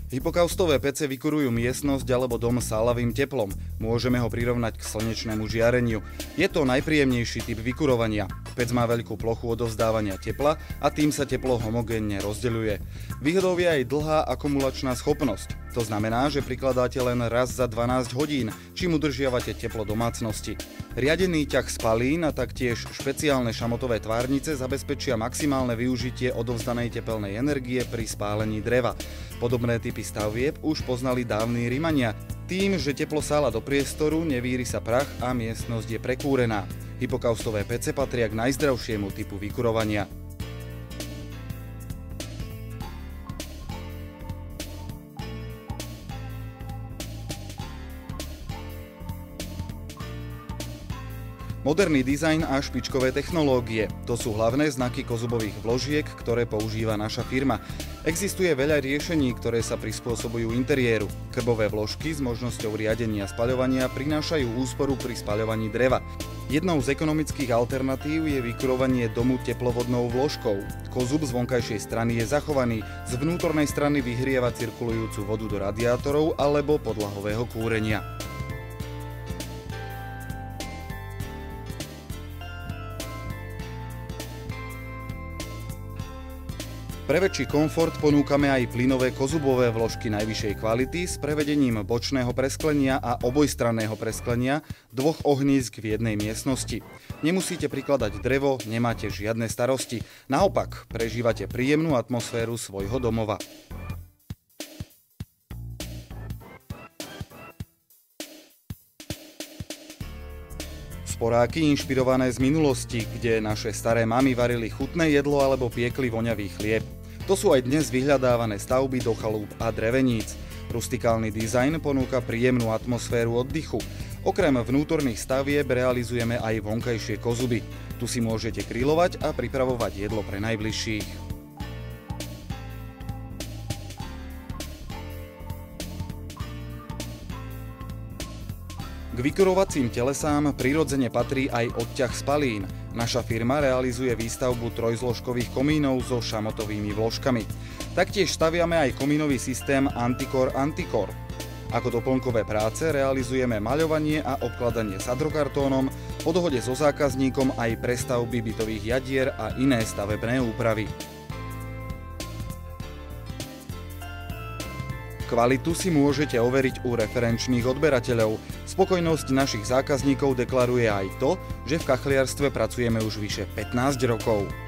Hypokaustové pece vykurujú miestnosť alebo dom sálavým teplom. Môžeme ho prirovnať k slnečnému žiareniu. Je to najpríjemnejší typ vykurovania. Pec má veľkú plochu odovzdávania tepla a tým sa teplo homogénne rozdeľuje. Výhodou je aj dlhá akumulačná schopnosť. To znamená, že prikladáte len raz za 12 hodín, čím udržiavate teplo domácnosti. Riadený ťah spalín a taktiež špeciálne šamotové tvárnice zabezpečia maximálne využitie odovzdanej tepelnej energie pri spálení dreva. Podobné typy stavieb už poznali dávni Rimania. Tým, že teplo sála do priestoru, nevíri sa prach a miestnosť je prekúrená. Hypokaustové pece patria k najzdravšiemu typu vykurovania. Moderný dizajn a špičkové technológie. To sú hlavné znaky kozubových vložiek, ktoré používa naša firma. Existuje veľa riešení, ktoré sa prispôsobujú interiéru. Krbové vložky s možnosťou riadenia spaľovania prinášajú úsporu pri spaľovaní dreva. Jednou z ekonomických alternatív je vykurovanie domu teplovodnou vložkou. Kozub z vonkajšej strany je zachovaný, z vnútornej strany vyhrieva cirkulujúcu vodu do radiátorov alebo podlahového kúrenia. Pre väčší komfort ponúkame aj plynové kozubové vložky najvyššej kvality s prevedením bočného presklenia a obojstranného presklenia dvoch ohnízk v jednej miestnosti. Nemusíte prikladať drevo, nemáte žiadne starosti. Naopak, prežívate príjemnú atmosféru svojho domova. Sporáky inšpirované z minulosti, kde naše staré mamy varili chutné jedlo alebo piekli voňavý chlieb. To sú aj dnes vyhľadávané stavby do chalúp a dreveníc. Rustikálny dizajn ponúka príjemnú atmosféru oddychu. Okrem vnútorných stavieb realizujeme aj vonkajšie kozuby. Tu si môžete grilovať a pripravovať jedlo pre najbližších. K vykurovacím telesám prirodzene patrí aj odťah spalín. Naša firma realizuje výstavbu trojzložkových komínov so šamotovými vložkami. Taktiež staviame aj komínový systém Antikor. Ako doplnkové práce realizujeme maľovanie a obkladanie sadrokartónom, po dohode so zákazníkom aj prestavby bytových jadier a iné stavebné úpravy. Kvalitu si môžete overiť u referenčných odberateľov. Spokojnosť našich zákazníkov deklaruje aj to, že v kachliarstve pracujeme už vyše 15 rokov.